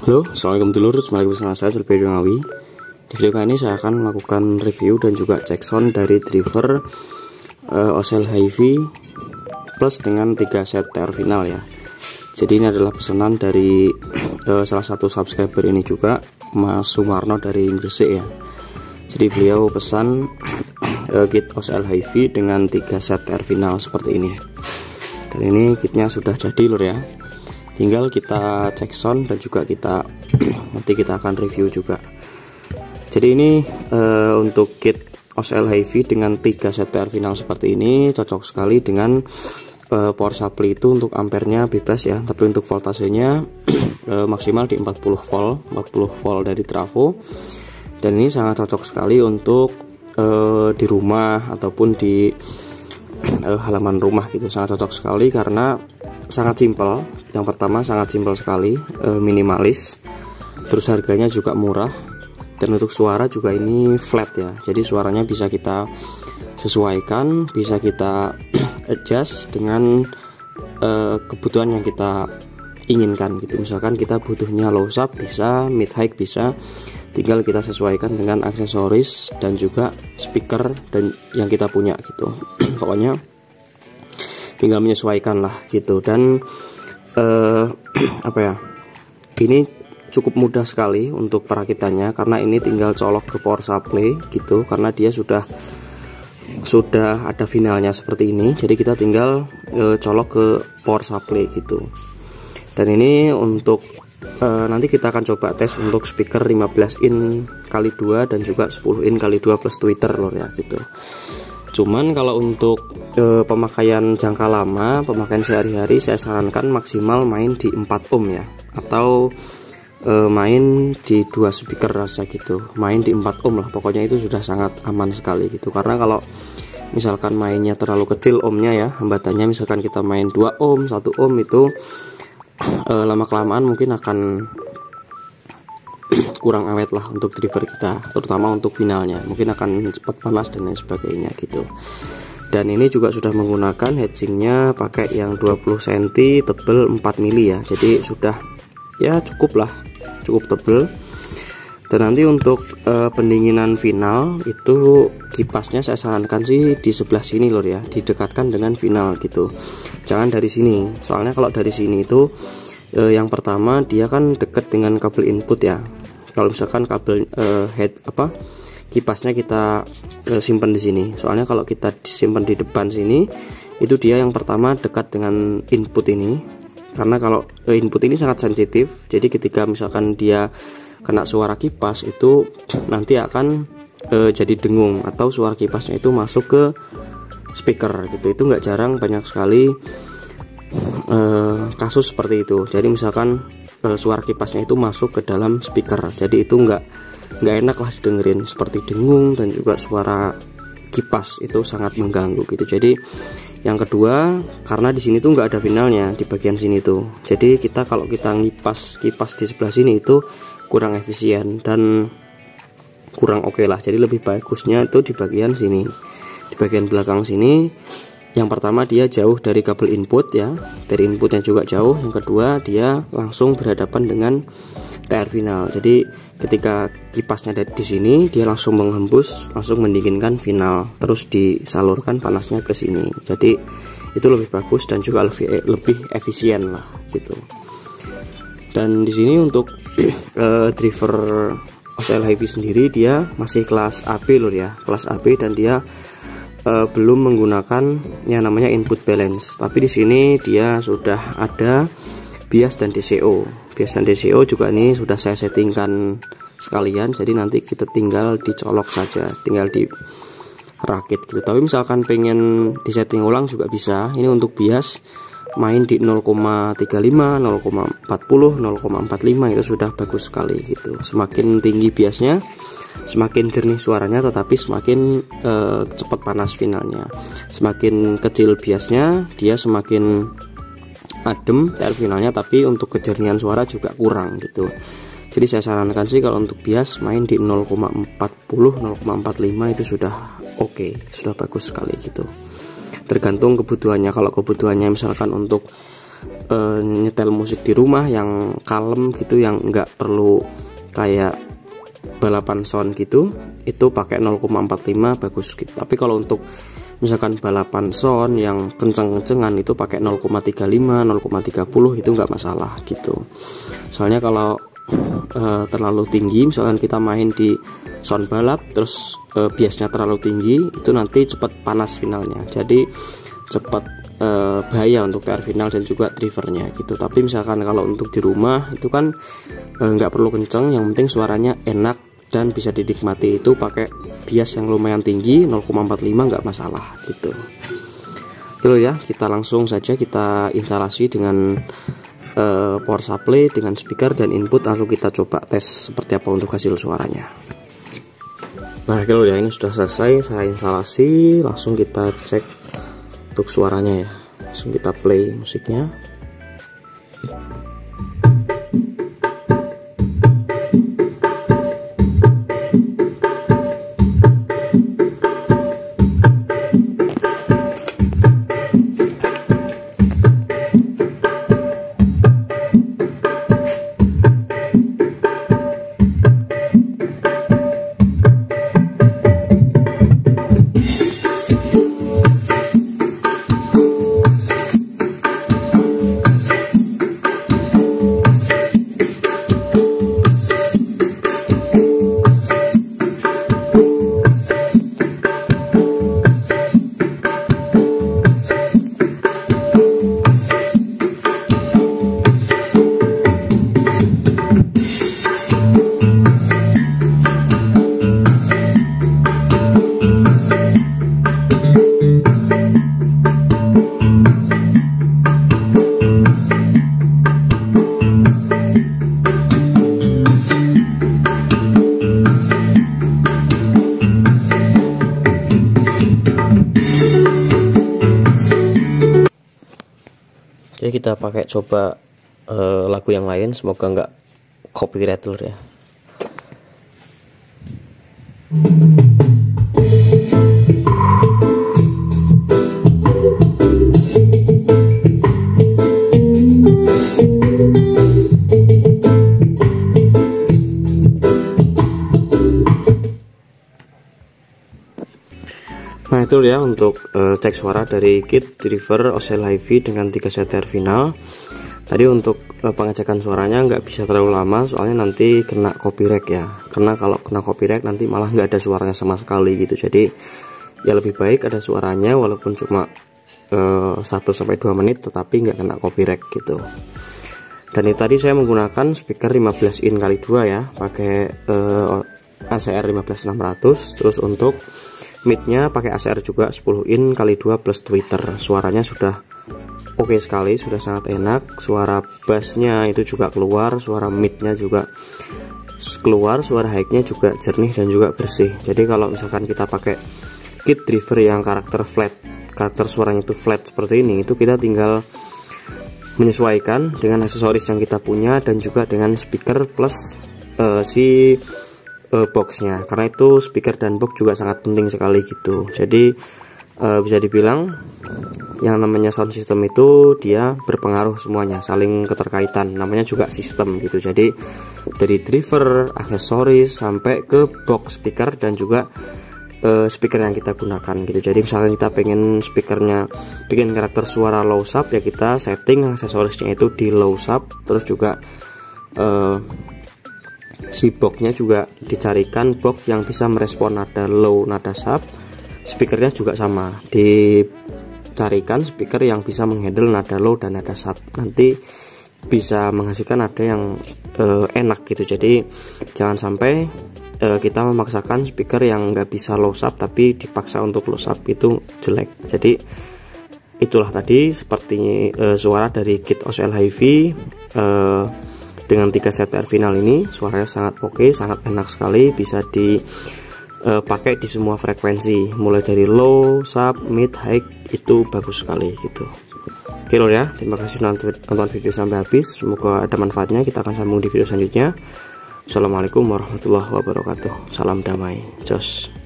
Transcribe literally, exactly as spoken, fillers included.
Halo, assalamualaikum dulur, kembali bersama saya Sulbi Ngawi. Di video kali ini saya akan melakukan review dan juga cek sound dari driver uh, Osel Hi-Fi Plus dengan tiga set T R final ya. Jadi ini adalah pesanan dari uh, salah satu subscriber ini juga, Mas Sumarno dari Gresik ya. Jadi beliau pesan uh, kit Osel Hi-Fi dengan tiga set T R final seperti ini. Dan ini kitnya sudah jadi lur ya. Tinggal kita cek sound dan juga kita nanti kita akan review juga. Jadi ini uh, untuk kit Osel Hi-Fi dengan tiga set T R final seperti ini cocok sekali dengan uh, power supply itu untuk ampernya bebas ya, tapi untuk voltasenya uh, maksimal di empat puluh volt, empat puluh volt dari trafo. Dan ini sangat cocok sekali untuk uh, di rumah ataupun di uh, halaman rumah gitu. Sangat cocok sekali karena sangat simpel. Yang pertama sangat simpel sekali, e, minimalis, terus harganya juga murah, dan untuk suara juga ini flat ya, jadi suaranya bisa kita sesuaikan, bisa kita adjust dengan e, kebutuhan yang kita inginkan gitu. Misalkan kita butuhnya low sub bisa, mid high bisa, tinggal kita sesuaikan dengan aksesoris dan juga speaker dan yang kita punya gitu. Pokoknya tinggal menyesuaikan lah gitu. Dan Uh, apa ya, ini cukup mudah sekali untuk perakitannya karena ini tinggal colok ke power supply gitu, karena dia sudah sudah ada finalnya seperti ini. Jadi kita tinggal uh, colok ke power supply gitu. Dan ini untuk uh, nanti kita akan coba tes untuk speaker lima belas in kali dua dan juga sepuluh in kali dua plus tweeter lor ya gitu. Cuman kalau untuk e, pemakaian jangka lama, pemakaian sehari-hari, saya sarankan maksimal main di empat ohm ya, atau e, main di dua speaker saja gitu. Main di empat ohm lah, pokoknya itu sudah sangat aman sekali gitu. Karena kalau misalkan mainnya terlalu kecil ohmnya ya, hambatannya misalkan kita main dua ohm, satu ohm itu e, lama-kelamaan mungkin akan kurang awet lah untuk driver kita, terutama untuk finalnya, mungkin akan cepat panas dan lain sebagainya gitu. Dan ini juga sudah menggunakan heatsinknya pakai yang dua puluh sentimeter tebel empat mili ya, jadi sudah ya cukup lah, cukup tebel. Dan nanti untuk e, pendinginan final itu kipasnya saya sarankan sih di sebelah sini lor ya, didekatkan dengan final gitu, jangan dari sini. Soalnya kalau dari sini itu e, yang pertama dia kan dekat dengan kabel input ya. Kalau misalkan kabel uh, head apa kipasnya kita uh, simpan di sini, soalnya kalau kita disimpan di depan sini itu dia yang pertama dekat dengan input ini, karena kalau uh, input ini sangat sensitif. Jadi ketika misalkan dia kena suara kipas itu nanti akan uh, jadi dengung, atau suara kipasnya itu masuk ke speaker gitu. Itu nggak jarang, banyak sekali uh, kasus seperti itu. Jadi misalkan suara kipasnya itu masuk ke dalam speaker, jadi itu enggak nggak enak lah didengerin, seperti dengung dan juga suara kipas itu sangat mengganggu gitu. Jadi yang kedua, karena di sini tuh nggak ada finalnya di bagian sini tuh, jadi kita kalau kita ngipas kipas di sebelah sini itu kurang efisien dan kurang oke okay lah. Jadi lebih bagusnya itu di bagian sini, di bagian belakang sini. Yang pertama dia jauh dari kabel input ya, dari inputnya juga jauh. Yang kedua dia langsung berhadapan dengan T R final. Jadi ketika kipasnya ada di sini, dia langsung menghembus, langsung mendinginkan final, terus disalurkan panasnya ke sini. Jadi itu lebih bagus dan juga lebih lebih efisien lah gitu. Dan di sini untuk uh, driver Osel Hi-Fi sendiri dia masih kelas A B loh ya, kelas A B, dan dia Uh, belum menggunakan yang namanya input balance, tapi di sini dia sudah ada bias dan D C O. Bias dan D C O juga ini sudah saya settingkan sekalian, jadi nanti kita tinggal dicolok saja, tinggal dirakit gitu. Tapi misalkan pengen disetting ulang juga bisa. Ini untuk bias main di nol koma tiga lima, nol koma empat nol, nol koma empat lima itu sudah bagus sekali gitu. Semakin tinggi biasnya semakin jernih suaranya, tetapi semakin uh, cepat panas finalnya. Semakin kecil biasnya dia semakin adem T R finalnya, tapi untuk kejernihan suara juga kurang gitu. Jadi saya sarankan sih kalau untuk bias main di nol koma empat nol, nol koma empat lima itu sudah oke okay, sudah bagus sekali gitu. Tergantung kebutuhannya. Kalau kebutuhannya misalkan untuk uh, nyetel musik di rumah yang kalem gitu, yang nggak perlu kayak balapan sound gitu, itu pakai nol koma empat lima bagus gitu. Tapi kalau untuk misalkan balapan sound yang kenceng-kencengan itu pakai nol koma tiga lima, nol koma tiga nol itu nggak masalah gitu. Soalnya kalau uh, terlalu tinggi, misalkan kita main di sound balap terus uh, biasnya terlalu tinggi, itu nanti cepat panas finalnya. Jadi cepat uh, bahaya untuk T R final dan juga drivernya gitu. Tapi misalkan kalau untuk di rumah itu kan nggak uh, perlu kenceng, yang penting suaranya enak dan bisa dinikmati, itu pakai bias yang lumayan tinggi nol koma empat lima nggak masalah gitu. Dulu ya, kita langsung saja kita instalasi dengan uh, power supply dengan speaker dan input, lalu kita coba tes seperti apa untuk hasil suaranya. Nah kalau ya ini sudah selesai saya instalasi, langsung kita cek untuk suaranya ya. Langsung kita play musiknya. Jadi kita pakai coba uh, lagu yang lain, semoga nggak copyright dulu ya. Nah itu ya untuk uh, cek suara dari kit driver Osel Hi-Fi dengan tiga set T R final. Tadi untuk uh, pengecekan suaranya nggak bisa terlalu lama, soalnya nanti kena copyright ya. Karena kalau kena copyright nanti malah nggak ada suaranya sama sekali gitu. Jadi ya lebih baik ada suaranya walaupun cuma uh, satu sampai dua menit, tetapi nggak kena copyright gitu. Dan itu tadi saya menggunakan speaker lima belas in kali dua ya, pakai uh, A C R lima belas enam ratus. Terus untuk mid-nya pakai A C R juga sepuluh in kali dua plus tweeter. Suaranya sudah oke okay sekali, sudah sangat enak. Suara bassnya itu juga keluar, suara mid-nya juga keluar, suara high-nya juga jernih dan juga bersih. Jadi kalau misalkan kita pakai kit driver yang karakter flat, karakter suaranya itu flat seperti ini, itu kita tinggal menyesuaikan dengan aksesoris yang kita punya dan juga dengan speaker plus uh, si Uh, boxnya, karena itu speaker dan box juga sangat penting sekali gitu. Jadi uh, bisa dibilang yang namanya sound system itu dia berpengaruh semuanya, saling keterkaitan, namanya juga sistem gitu. Jadi dari driver, aksesoris sampai ke box speaker dan juga uh, speaker yang kita gunakan gitu. Jadi misalnya kita pengen speakernya pengen karakter suara low sub, ya kita setting aksesorisnya itu di low sub. Terus juga uh, si boxnya juga dicarikan box yang bisa merespon nada low, nada sub. Speakernya juga sama, dicarikan speaker yang bisa menghandle nada low dan nada sub. Nanti bisa menghasilkan nada yang uh, enak gitu. Jadi jangan sampai uh, kita memaksakan speaker yang nggak bisa low sub tapi dipaksa untuk low sub, itu jelek. Jadi itulah tadi seperti uh, suara dari kit Osel Hi-Fi uh, dengan tiga set T R final ini. Suaranya sangat oke, okay, sangat enak sekali, bisa dipakai uh, di semua frekuensi, mulai dari low, sub, mid, high, itu bagus sekali gitu. Oke lor ya, terima kasih nonton video sampai habis, semoga ada manfaatnya. Kita akan sambung di video selanjutnya. Assalamualaikum warahmatullahi wabarakatuh, salam damai, jos.